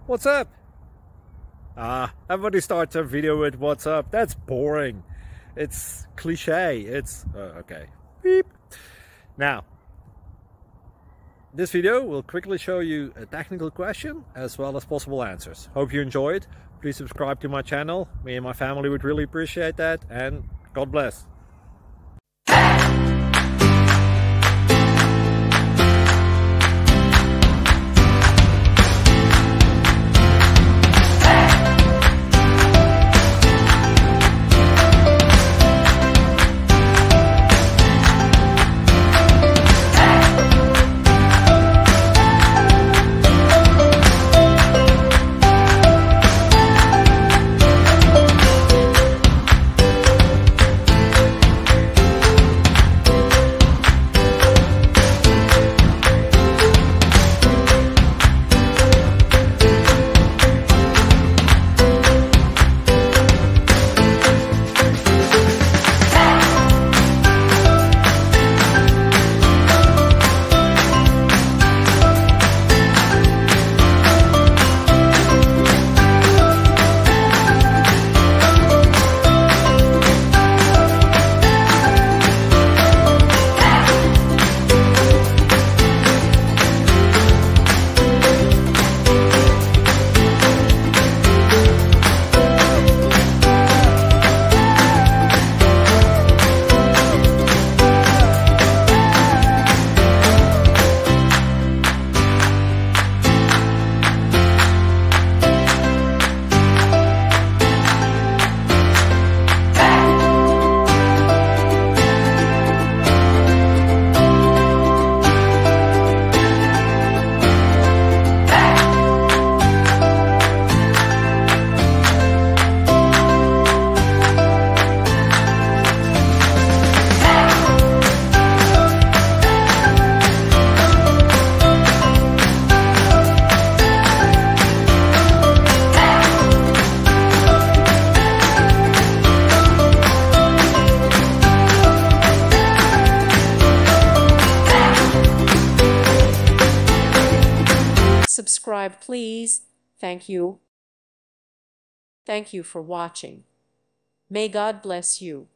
What's up? Everybody starts a video with what's up. That's boring. It's cliche. It's okay. Beep. Now, this video will quickly show you a technical question as well as possible answers. Hope you enjoyed. Please subscribe to my channel. Me and my family would really appreciate that, and God bless. Subscribe, please. Thank you. Thank you for watching. May God bless you.